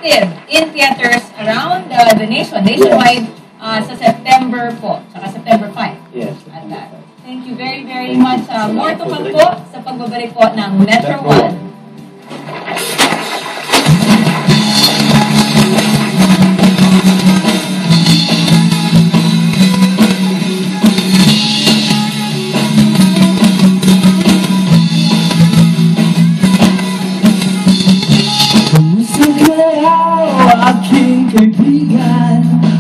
active in theaters around the nation, nationwide, sa September po, saka September 5. Yes. At thank you very, very much. More to come po sa pagbabalik po ng Metro 1. Aking kaibigan,